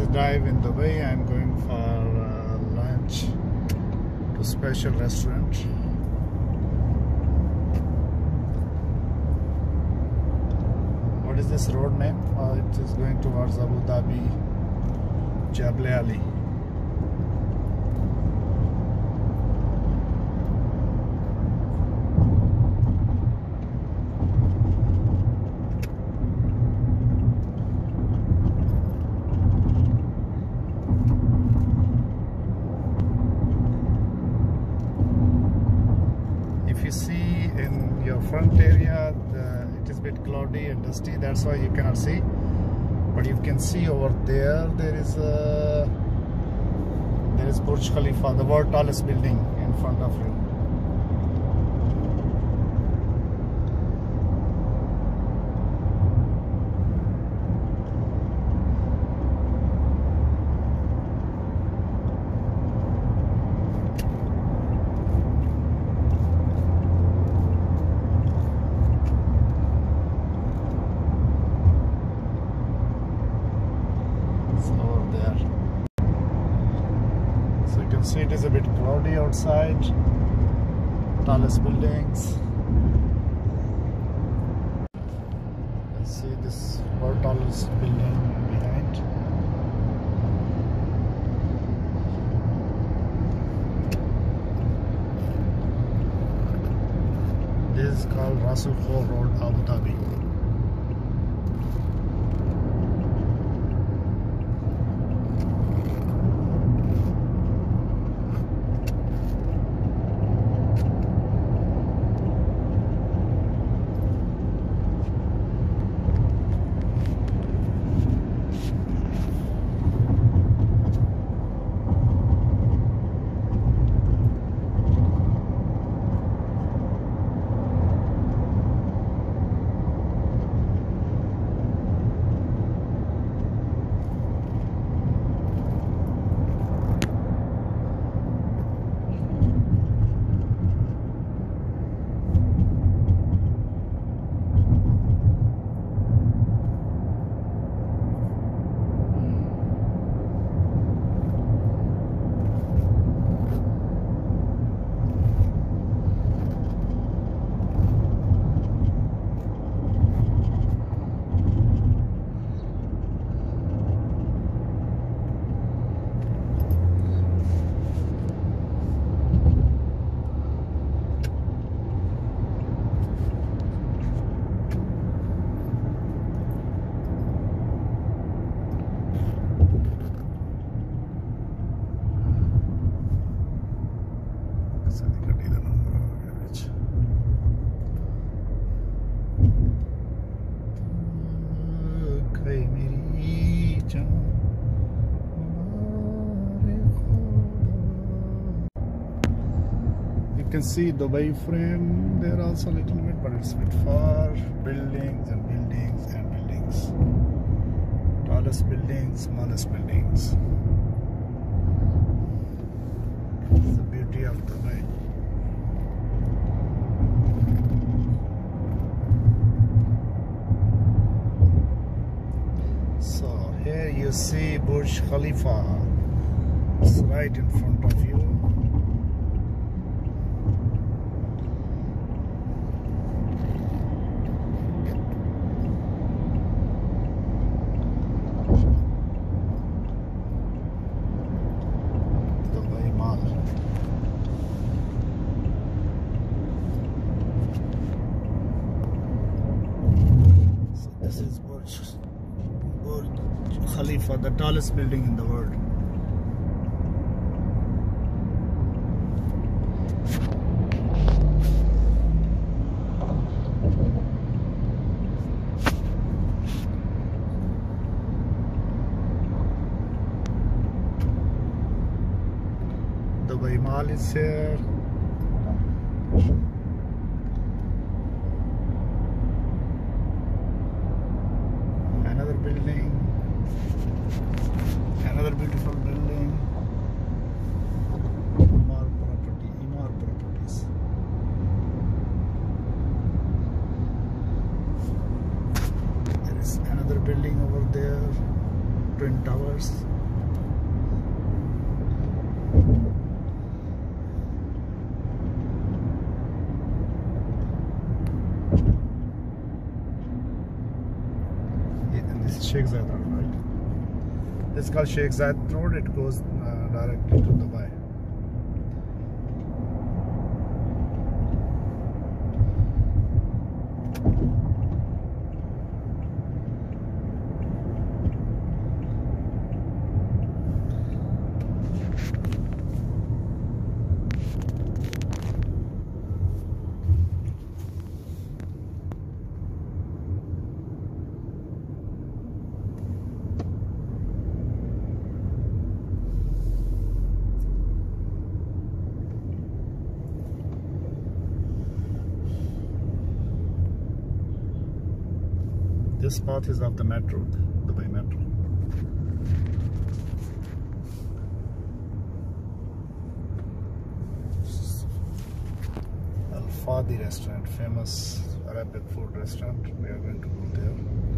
drive in Dubai. I'm going for lunch to special restaurant. What is this road name? It is going towards Abu Dhabi, Jebel Ali. If you see in your front area, it is a bit cloudy and dusty, that's why you cannot see. But you can see over there, there is Burj Khalifa, the world tallest building in front of you. See, it is a bit cloudy outside. Tallest buildings. Let's see this world tallest building behind. This is called Rasul Khor Road, Abu Dhabi. You can see Dubai frame there also a little bit, but it's a bit far. Buildings and buildings and buildings. Tallest buildings, smallest buildings. It's the beauty of Dubai. So here you see Burj Khalifa. It's right in front of you. This is Burj Khalifa, the tallest building in the world. Dubai Mall is here. Another building, another beautiful building. Emaar Properties. There is another building over there, Twin Towers. It's called Sheikh Zayed Road. It goes directly to Dubai. This path is of the metro, Dubai Metro. Al Fadi restaurant, famous Arabic food restaurant. We are going to go there.